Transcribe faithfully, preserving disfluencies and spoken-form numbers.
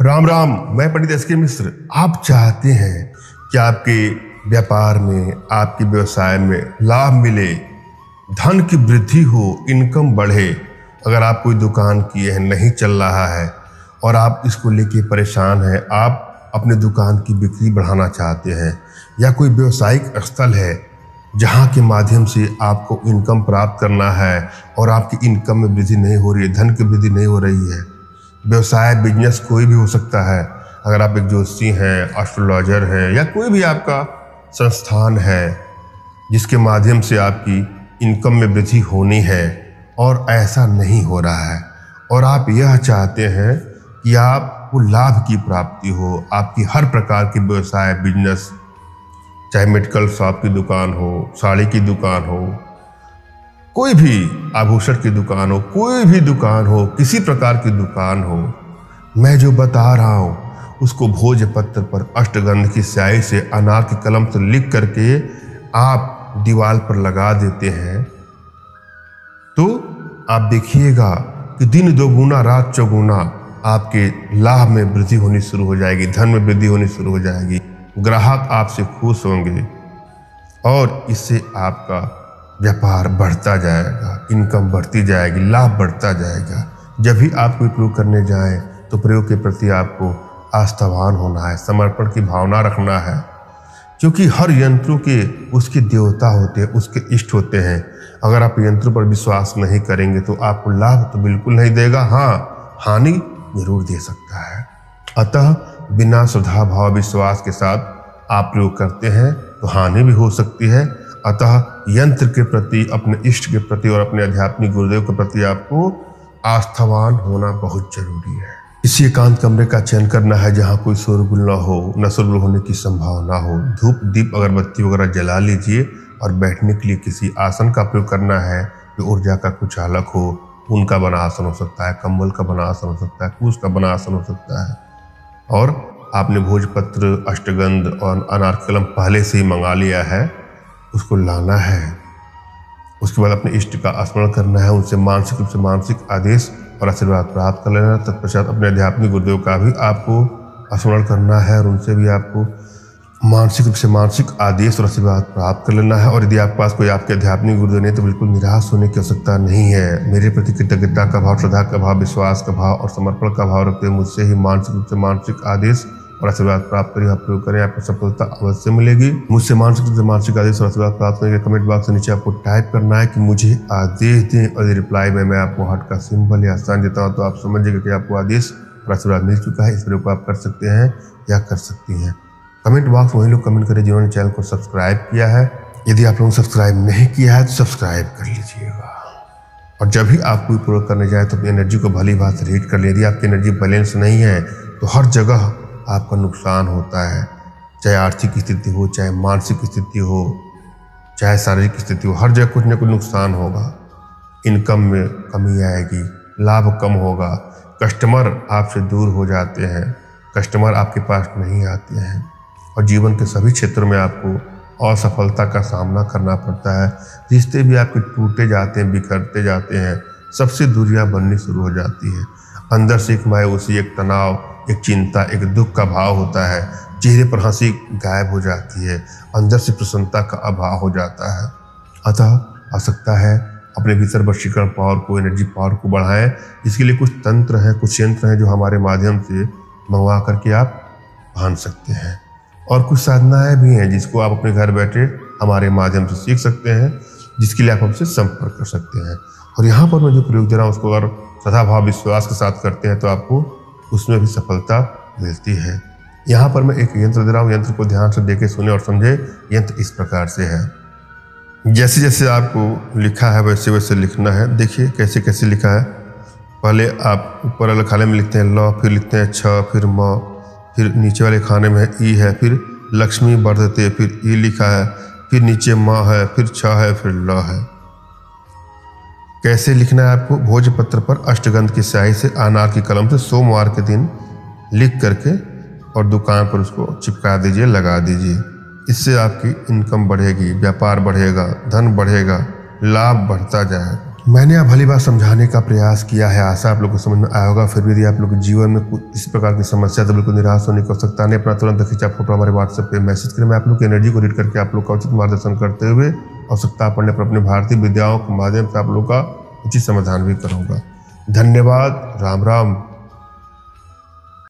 राम राम। मैं पंडित एस के मिश्र। आप चाहते हैं कि आपके व्यापार में, आपके व्यवसाय में लाभ मिले, धन की वृद्धि हो, इनकम बढ़े। अगर आप कोई दुकान किए हैं, नहीं चल रहा है और आप इसको लेके परेशान हैं, आप अपने दुकान की बिक्री बढ़ाना चाहते हैं, या कोई व्यवसायिक स्थल है जहां के माध्यम से आपको इनकम प्राप्त करना है और आपकी इनकम में वृद्धि नहीं हो रही है, धन की वृद्धि नहीं हो रही है। व्यवसाय, बिजनेस कोई भी हो सकता है। अगर आप एक ज्योतिषी हैं, एस्ट्रोलॉजर हैं, या कोई भी आपका संस्थान है जिसके माध्यम से आपकी इनकम में वृद्धि होनी है और ऐसा नहीं हो रहा है, और आप यह चाहते हैं कि आपको लाभ की प्राप्ति हो, आपकी हर प्रकार की व्यवसाय, बिजनेस, चाहे मेडिकल शॉप की दुकान हो, साड़ी की दुकान हो, कोई भी आभूषण की दुकान हो, कोई भी दुकान हो, किसी प्रकार की दुकान हो, मैं जो बता रहा हूँ उसको भोजपत्र पर अष्टगंध की स्याही से, अनार की कलम से लिख करके आप दीवार पर लगा देते हैं, तो आप देखिएगा कि दिन दोगुना रात चौगुना आपके लाभ में वृद्धि होनी शुरू हो जाएगी, धन में वृद्धि होनी शुरू हो जाएगी। ग्राहक आपसे खुश होंगे और इससे आपका व्यापार बढ़ता जाएगा, इनकम बढ़ती जाएगी, लाभ बढ़ता जाएगा। जब भी आप कोई प्रयोग करने जाएं तो प्रयोग के प्रति आपको आस्थावान होना है, समर्पण की भावना रखना है, क्योंकि हर यंत्रों के उसके देवता होते हैं, उसके इष्ट होते हैं। अगर आप यंत्रों पर विश्वास नहीं करेंगे तो आपको लाभ तो बिल्कुल नहीं देगा, हाँ हानि जरूर दे सकता है। अतः बिना श्रद्धा भाव विश्वास के साथ आप प्रयोग करते हैं तो हानि भी हो सकती है। अतः यंत्र के प्रति, अपने इष्ट के प्रति और अपने आध्यात्मिक गुरुदेव के प्रति आपको आस्थावान होना बहुत जरूरी है। इसी एकांत कमरे का चयन करना है जहाँ कोई शोरगुल ना हो, न शोरगुल होने की संभावना हो। धूप दीप अगरबत्ती वगैरह जला लीजिए और बैठने के लिए किसी आसन का प्रयोग करना है जो ऊर्जा का कुछ अलग हो। ऊन का बना आसन हो सकता है, कंबल का बना आसन हो सकता है, कूस का बना आसन हो सकता है। और आपने भोजपत्र, अष्टगंध और अनार कलम पहले से ही मंगा लिया है, उसको लाना है। उसके बाद अपने इष्ट का स्मरण करना है, उनसे मानसिक रूप से मानसिक आदेश और आशीर्वाद प्राप्त कर लेना। तत्पश्चात अपने आध्यात्मिक गुरुदेव का भी आपको स्मरण करना है और उनसे भी आपको मानसिक रूप से मानसिक आदेश और आशीर्वाद प्राप्त कर लेना है। और यदि आपके पास कोई आपके आध्यात्मिक गुरुदेव नहीं तो बिल्कुल निराश होने की आवश्यकता नहीं है। मेरे प्रति कृतज्ञता का भाव, श्रद्धा का भाव, विश्वास का भाव और समर्पण का भाव रखते हुए मुझसे ही मानसिक रूप से मानसिक आदेश और आशीर्वाद प्राप्त करें, आप प्रयोग करें, आपको सफलता अवश्य मिलेगी। मुझसे मानसिक रूप से मानसिक आदेश और आशीर्वाद प्राप्त करने के कमेंट बॉक्स से नीचे आपको टाइप करना है कि मुझे आदेश दें, और रिप्लाई में मैं आपको हार्ट का सिंबल या साइन देता हूँ, तो आप समझिएगा कि आपको आदेश और आशीर्वाद मिल चुका है। इस प्रयोग को आप कर सकते हैं या कर सकती हैं। कमेंट बॉक्स वही लोग कमेंट करें जिन्होंने चैनल को सब्सक्राइब किया है। यदि आप लोगों ने सब्सक्राइब नहीं किया है तो सब्सक्राइब कर लीजिएगा। और जब भी आप कोई प्रयोग करने जाए तो अपनी एनर्जी को भली बात रीड कर ले। यदि आपकी एनर्जी बैलेंस नहीं है तो हर जगह आपका नुकसान होता है, चाहे आर्थिक स्थिति हो, चाहे मानसिक स्थिति हो, चाहे शारीरिक स्थिति हो, हर जगह कुछ न कुछ नुकसान होगा। इनकम में कमी आएगी, लाभ कम होगा, कस्टमर आपसे दूर हो जाते हैं, कस्टमर आपके पास नहीं आते हैं, और जीवन के सभी क्षेत्रों में आपको असफलता का सामना करना पड़ता है। रिश्ते भी आपके टूटे जाते हैं, बिखरते जाते हैं, सबसे दूरियां बननी शुरू हो जाती है। अंदर से एक मायूसी, एक तनाव, एक चिंता, एक दुख का भाव होता है। चेहरे पर हंसी गायब हो जाती है, अंदर से प्रसन्नता का अभाव हो जाता है। अतः आवश्यकता है अपने भीतर वशीकरण पावर को, एनर्जी पावर को बढ़ाएं। इसके लिए कुछ तंत्र हैं, कुछ यंत्र हैं जो हमारे माध्यम से मंगवा करके आप पहन सकते हैं, और कुछ साधनाएं भी हैं जिसको आप अपने घर बैठे हमारे माध्यम से सीख सकते हैं, जिसके लिए आप हमसे संपर्क कर सकते हैं। और यहाँ पर मैं जो प्रयोग दे रहा हूँ उसको अगर श्रद्धा भाव विश्वास के साथ करते हैं तो आपको उसमें भी सफलता मिलती है। यहाँ पर मैं एक यंत्र दे रहा हूँ, यंत्र को ध्यान से देखे, सुने और समझे। यंत्र इस प्रकार से है, जैसे जैसे आपको लिखा है वैसे वैसे लिखना है। देखिए कैसे कैसे लिखा है। पहले आप ऊपर वाले खाने में लिखते हैं ल, फिर लिखते हैं छ, फिर म, फिर नीचे वाले खाने में ई है, फिर लक्ष्मी वर्धते, फिर ई लिखा है, फिर नीचे म है, फिर छ है, फिर ल है। कैसे लिखना है आपको? भोजपत्र पर अष्टगंध की स्याही से, अनार की कलम से सोमवार के दिन लिख करके और दुकान पर उसको चिपका दीजिए, लगा दीजिए। इससे आपकी इनकम बढ़ेगी, व्यापार बढ़ेगा, धन बढ़ेगा, लाभ बढ़ता जाएगा। मैंने आप भली बात समझाने का प्रयास किया है, आशा आप लोग को समझ में आया होगा। फिर भी यदि आप लोग के जीवन में कुछ इस प्रकार की समस्या तो बिल्कुल निराश होने की आवश्यकता नहीं। अपना तुरंत खींचा फोटो हमारे व्हाट्सएप पे मैसेज करें। मैं आप लोग की एनर्जी को रीड करके आप लोग का उचित मार्गदर्शन करते हुए आवश्यकता पड़ने पर अपनी भारतीय विद्याओं के माध्यम से आप लोग का उचित समाधान भी करूँगा। धन्यवाद। राम राम।